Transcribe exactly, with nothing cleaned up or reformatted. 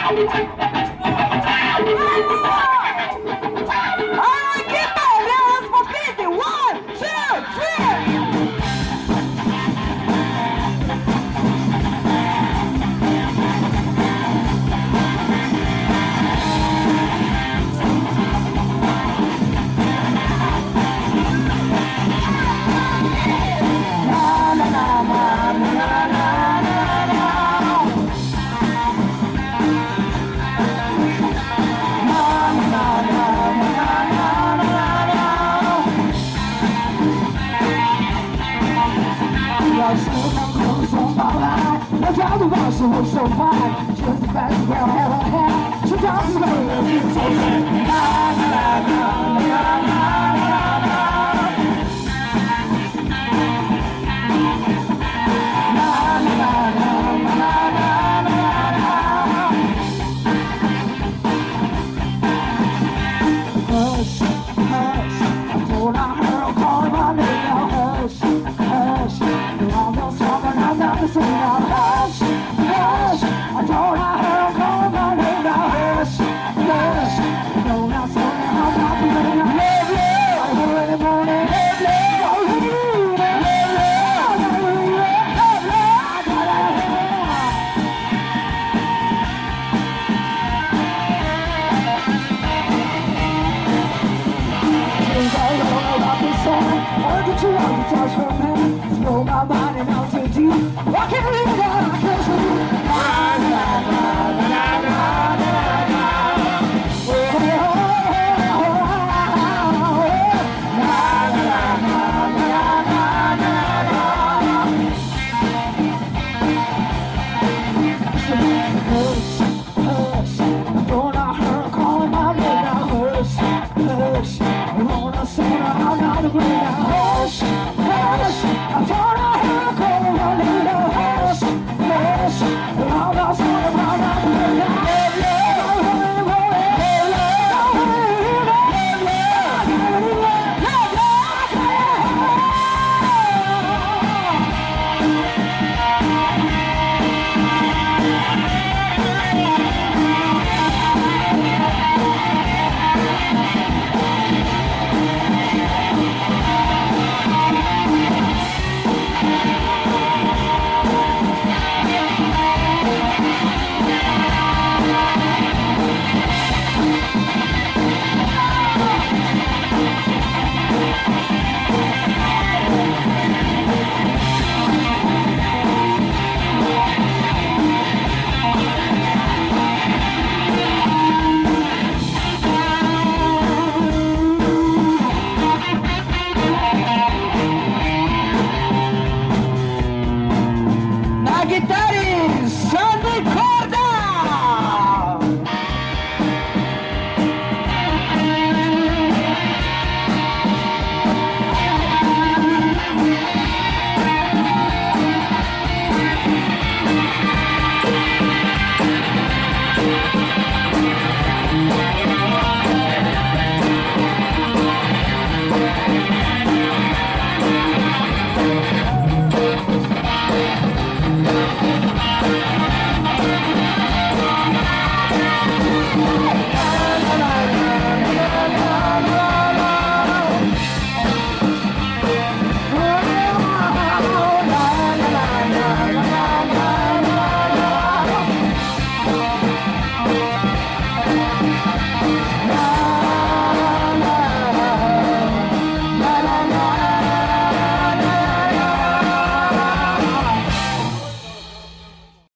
Alright, get back, let's for fifty. One, two, three. She looks so fine, she was the best girl I ever had. She dances like a little so sad. Na na na na na na na. Na na na na na na na. Hush, hush, I told her her call my name now. Hush, hush, you almost saw me now, now, so now. Hush. I told her her call my name now. Hush, hush. No, not so now. I'm not feeling now. Love, love. I hear in the morning. Love, love. I hear you. Love, love. I gotta hear you. Love, love. I gotta hear you. Since I know about this song, I get you out to touch her man. Blow my mind and out to deep. I can't live without